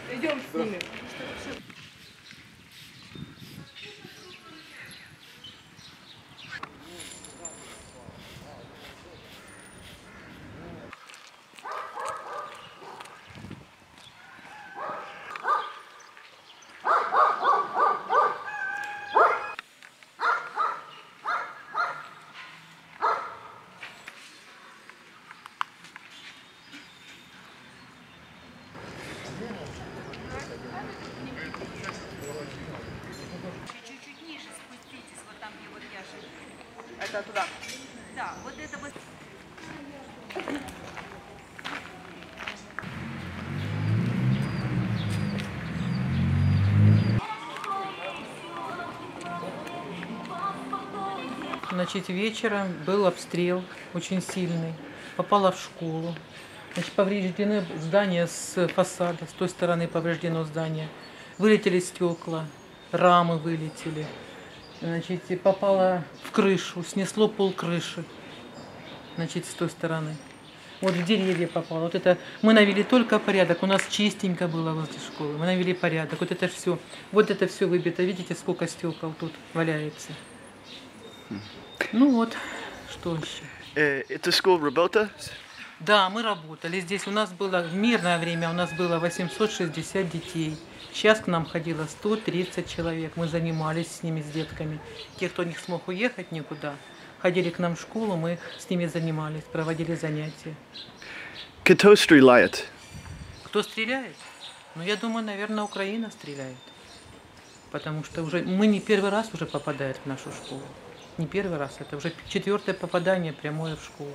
Идем с ними. Чуть-чуть ниже спуститесь, вот там, где вот яшек. Это туда. Да, вот это вот. Значит, вечером был обстрел очень сильный. Попала в школу. Значит, повреждены здания с фасада, с той стороны повреждено здание. Вылетели стекла, рамы вылетели. Значит, и попала в крышу, снесло пол крыши. Значит, с той стороны. Вот в деревья попало. Вот это мы навели только порядок. У нас чистенько было возле школы. Мы навели порядок. Вот это все выбито. Видите, сколько стекол тут валяется. Ну вот, что еще. Это школа работа? Да, мы работали здесь. У нас было в мирное время 860 детей. Сейчас к нам ходило 130 человек. Мы занимались с ними, с детками. Те, кто не смог уехать никуда, ходили к нам в школу, мы с ними занимались, проводили занятия. Кто стреляет? Кто стреляет? Ну, я думаю, наверное, Украина стреляет. Потому что уже мы не первый раз уже попадаем в нашу школу. Не первый раз, это уже 4-е попадание прямое в школу.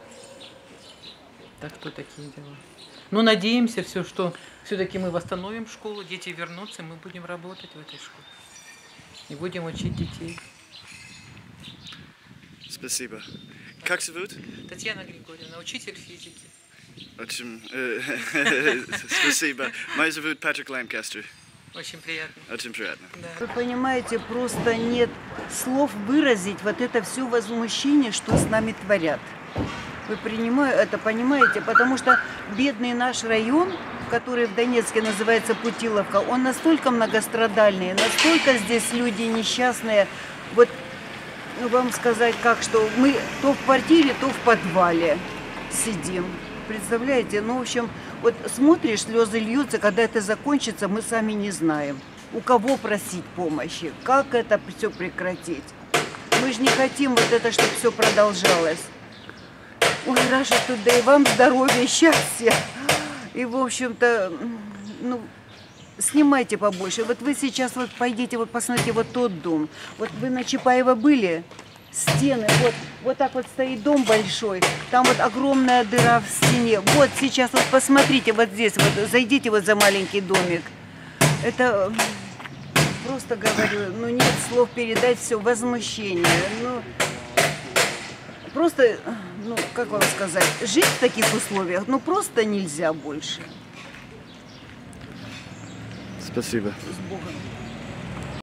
Так что такие дела. Но надеемся, что все-таки мы восстановим школу, дети вернутся, мы будем работать в этой школе. И будем учить детей. Спасибо. Как зовут? Татьяна Григорьевна, учитель физики. Очень спасибо. Меня зовут Патрик Ланкастер. Очень приятно. Очень приятно. Да. Вы понимаете, просто нет слов выразить вот это все возмущение, что с нами творят. Вы понимаете, потому что бедный наш район, который в Донецке называется Путиловка, он настолько многострадальный, настолько здесь люди несчастные. Вот вам сказать как, что мы то в квартире, то в подвале сидим. Представляете? Ну, в общем, вот смотришь, слезы льются, когда это закончится, мы сами не знаем. У кого просить помощи, как это все прекратить. Мы же не хотим вот это, чтобы все продолжалось. Ой, Раша, тут да и вам здоровья, счастья. И, в общем-то, ну, снимайте побольше. Вот вы сейчас вот пойдите, вот посмотрите вот тот дом. Вот вы на Чапаева были? Стены, вот так вот стоит дом большой, там вот огромная дыра в стене. Вот сейчас вот посмотрите, вот здесь вот, зайдите вот за маленький домик. Это, просто говорю, ну нет слов передать все возмущение. Ну, просто, ну как вам сказать, жить в таких условиях, ну просто нельзя больше. Спасибо. С Богом.